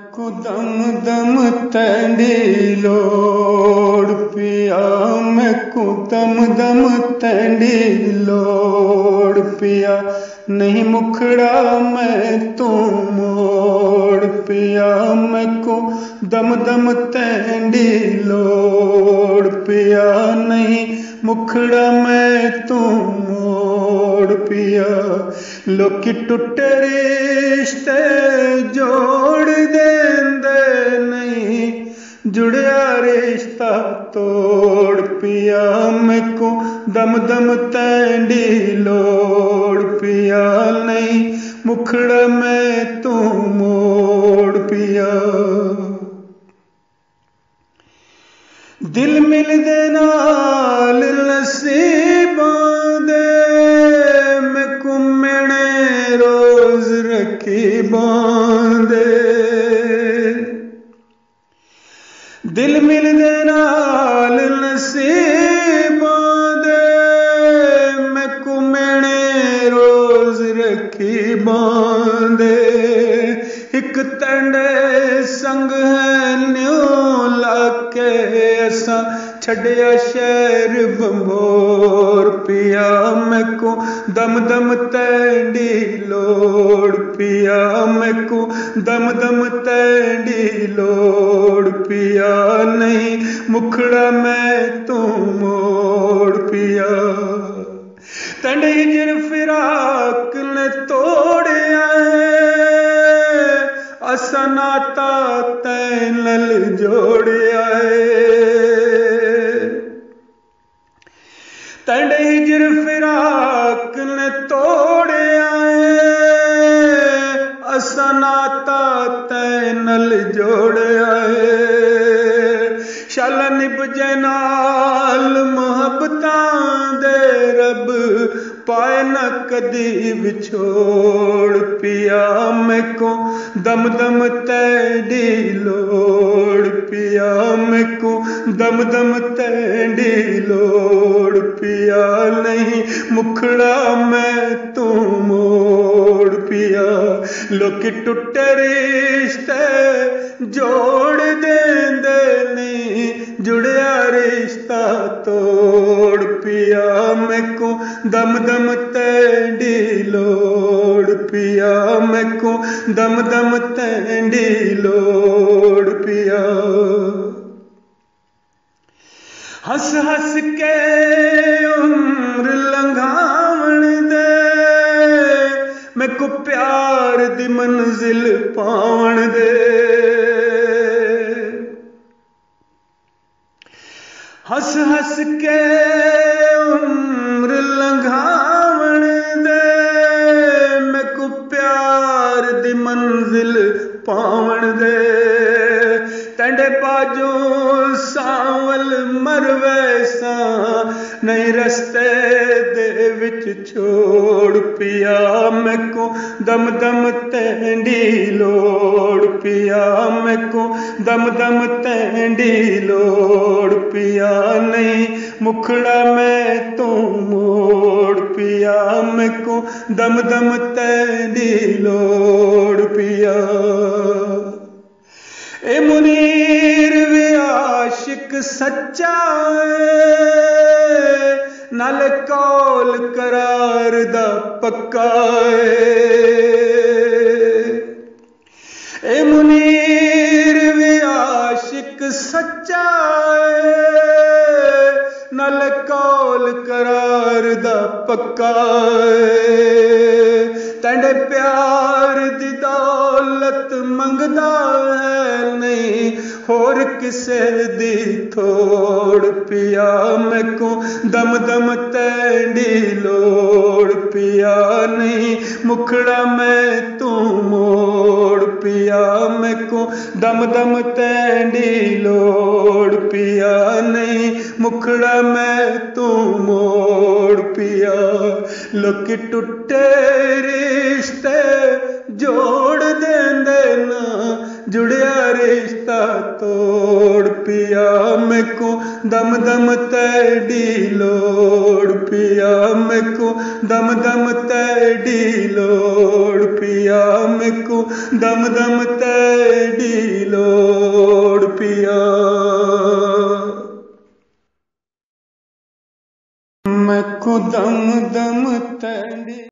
दम दम तैंडी लोड़ पिया, मैं को दम दम तैंडी लोड़ पिया, नहीं मुखड़ा मैं तू मोड़ पिया, मैं को दम दम तैंडी लोड़ पिया, नहीं मुखड़ा मैं तू मोड़ पिया। लोकी टुटे रिश्ते जोड़ देंदे नहीं, जुड़िया रिश्ता तोड़ पिया, मैं को दम दम तैंडी लोड़ पिया, नहीं मुखड़ा मैं तू मोड़ पिया। दिल मिल दे नाल नसीबां दे, मैं कुम्मणे रोज रकीबां दे। दिल मिल दे नाल नसीबां दे, मैं कुम्मणे रोज रकीबां दे। एक तंडे संग है न्यू लाके, असा छड़िया शहर बंबोर पिया, मैं को दम दम तैंडी लोड़ पिया, मैं को दम दम तैंडी लोड़ पिया, नहीं मुखड़ा मैं तू मोड़ पिया। तंडे हिजर फिराक ने तोड़िया है, असा नाता तै नल जोड़िया है। तंडे हिजर फिराक ने तोड़िया है, असा नाता तै नल जोड़िया है। शाला निभजे नाल मुहब्बतां दे, रब पाए न कदी विछोड़ पिया, मैं को दम दम तैंडी लोड़ पिया, मैं को दम दम तैंडी लोड़ पिया, नहीं मुखड़ा मैं तू मोड़ पिया। लोकी टुटे रिश्ते जोड़ देंदे नहीं, जुड़िया रिश्ता तोड़ पिया, मैं को दम दम तैंडी लोड़ पिया, मैं को दम दम तैंडी लोड़ पिया। हंस हंस के उम्र लंघावण दे, मैं को प्यार दी मंजिल पावण दे। हंस हंस के उम्र लंघावण दे, मैं को प्यार दी मंजिल पावण दे। तंडे बाजू सांवल मरवे सा, नहीं रस्ते दे विच छोड़ पिया, मैं को दम दम तैंडी लोड़ पिया, मैं को दम दम तैंडी लोड़ पिया, नहीं मुखड़ा मैं तू मोड़ पिया, मैं को दम दम तैंडी लोड़ पिया। ए मुनीर वे आशिक सच्चा है, नाल कौल करार दा पक्का है। ए मुनीर वे आशिक सच्चा है, नाल कौल करार दा पक्का है। तंडे प्यार दी दौलत मंगदा है नहीं, होर किसे दी थोड़ पिया, मैं को दम दम तैंडी लोड़ पिया, नहीं मुखड़ा मैं तू मोड़ पिया, मैं को दम दम तैंडी लोड़ पिया, नहीं मुखड़ा मैं तू मोड़ पिया। लोकी टुटे रिश्ते जोड़ देंदे ना, जुड़िया रिश्ता तोड़ पिया, मैं को दम दम तैंडी लोड़ पिया, मैं को दम दम तैंडी लोड़ पिया, मैं को दम दम तैंडी पिया मैं को दम दम तैंदी